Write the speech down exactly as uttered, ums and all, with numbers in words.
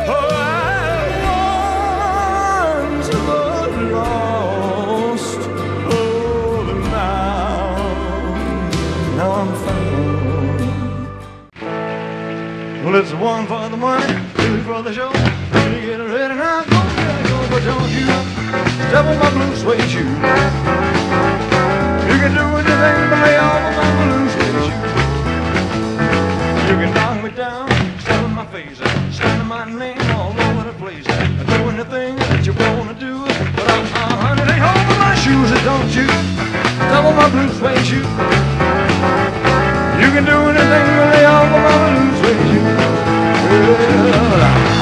Oh, I once was lost, oh, but now, now I'm found. Well, it's one for the money, two for the show. You get ready now, go, go, but don't you step on my blue suede shoe. You can do anything but lay off of my blue suede shoe. You can knock me down, step in my face, slamming my name all over the place. Do anything that you wanna do, but I'm, I'm honey, take hold of my shoes, and don't you step on my blue suede shoe. You can do anything but lay off of my blue suede shoe. Well,